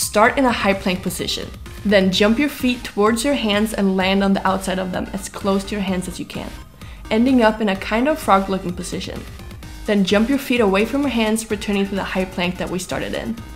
Start in a high plank position. Then jump your feet towards your hands and land on the outside of them as close to your hands as you can, ending up in a kind of frog-looking position. Then jump your feet away from your hands, returning to the high plank that we started in.